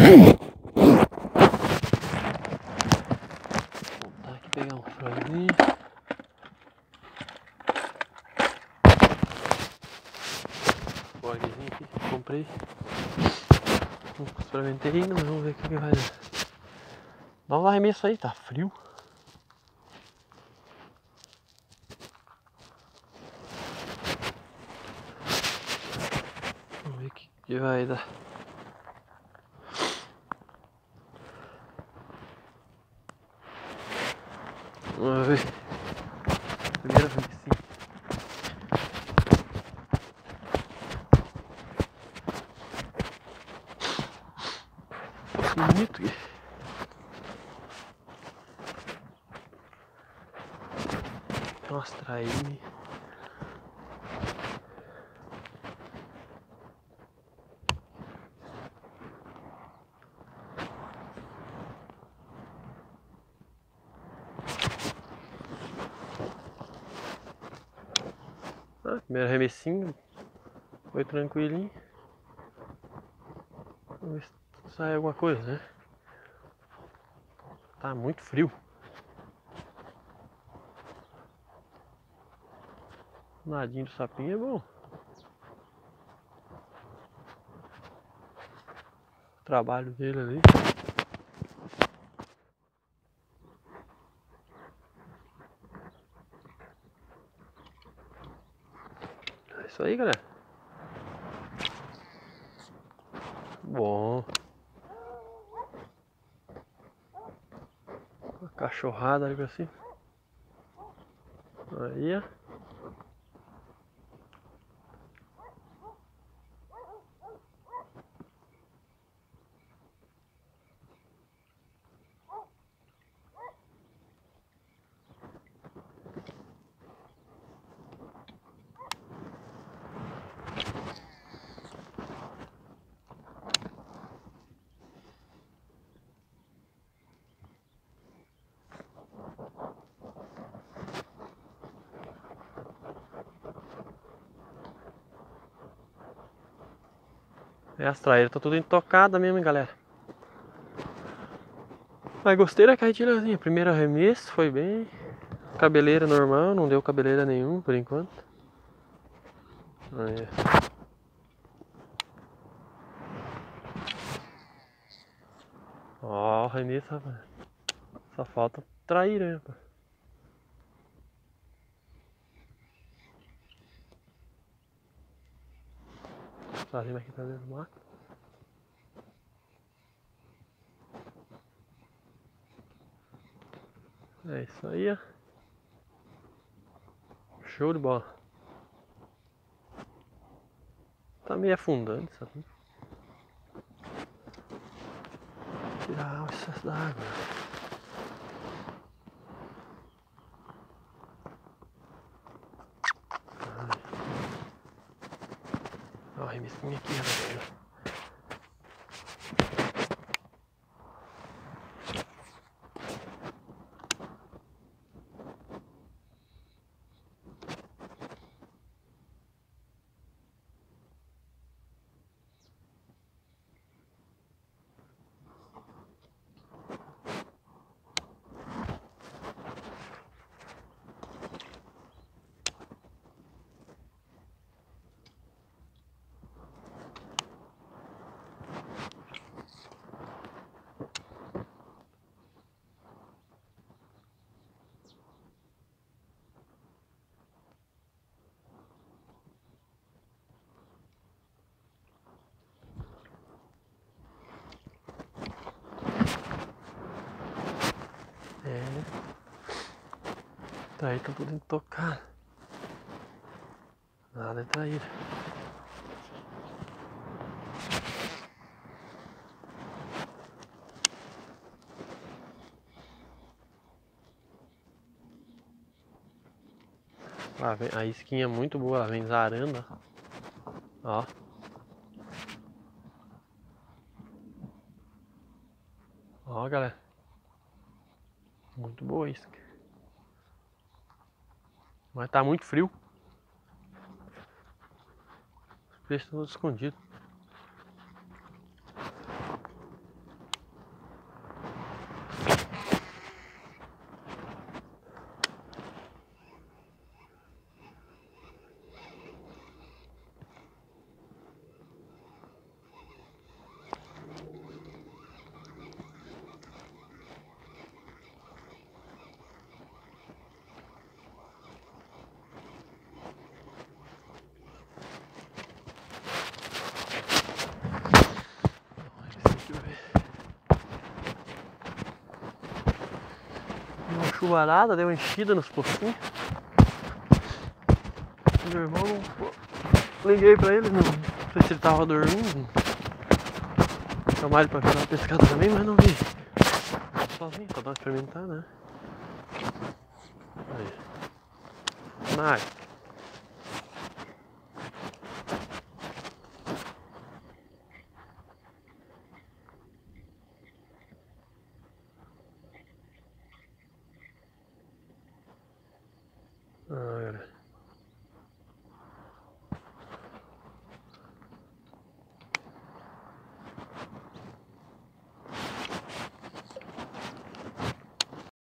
voltar aqui pegar um franguinho. Bodezinho aqui que eu comprei. Não experimentei ainda, mas vamos ver o que vai dar. Dá um arremesso aí, tá frio. Vamos ver o que vai dar. Vamos ver. Primeira vez sim. Bonito aqui. Tem umas traíras. Primeiro arremessinho foi tranquilinho. Vamos ver se sai alguma coisa, né? Tá muito frio. Nadinho do sapinho é bom. O trabalho dele ali. É isso aí, galera. Bom. Uma cachorrada ali pra cima. Aí, ó. As traíras tá tudo intocada mesmo, hein, galera. Mas gostei da carretilhazinha. Primeiro arremesso foi bem. Cabeleira normal, não deu cabeleira nenhum por enquanto. Aí. Ó, arremesso, rapaz. Só falta traíra, né, rapaz. Fazendo aqui tá dentro do mato. É isso aí, ó. Show de bola. Tá meio afundando, sabe? Tirar o excesso da água. Ó, o remessinho aqui, galera. Tá aí, tá tudo intocado. Nada de traíra. Lá vem, a isquinha é muito boa, ela vem zarando. Ó. Ó, galera. Muito boa isso. Mas tá muito frio. Os peixes estão todos escondidos. chuvarada, deu enchida nos pocinhos. Meu irmão não... Liguei pra ele, não sei se ele tava dormindo. Chamar ele pra vir uma pescada também, mas não vi. Sozinho, pra dar uma experimentada, né? Aí. Nice. Agora.